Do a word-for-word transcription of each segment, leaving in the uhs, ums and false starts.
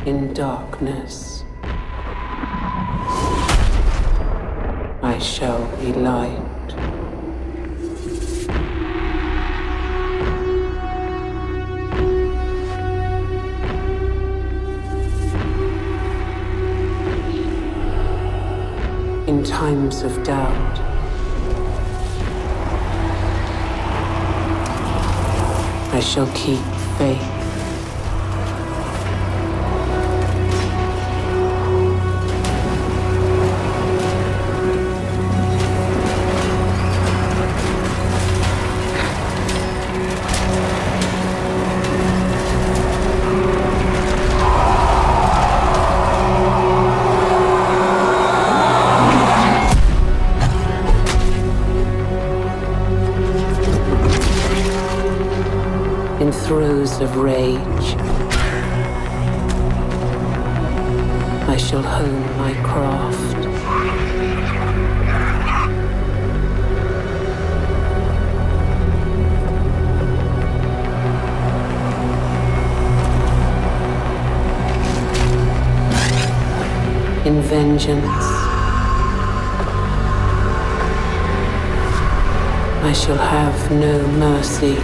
in darkness, I shall be light. In times of doubt, I shall keep faith. In throes of rage, I shall hone my craft. In vengeance, I shall have no mercy.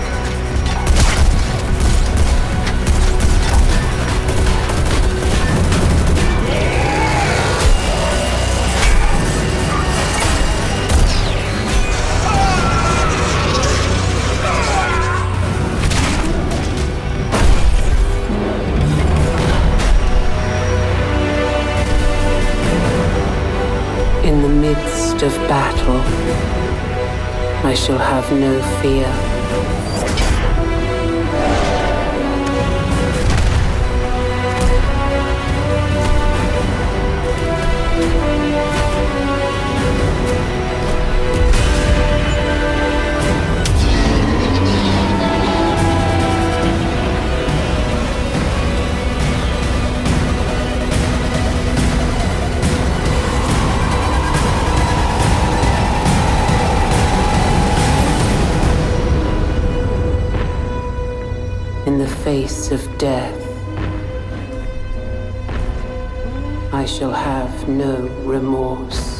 In the midst of battle, I shall have no fear. In the face of death, I shall have no remorse.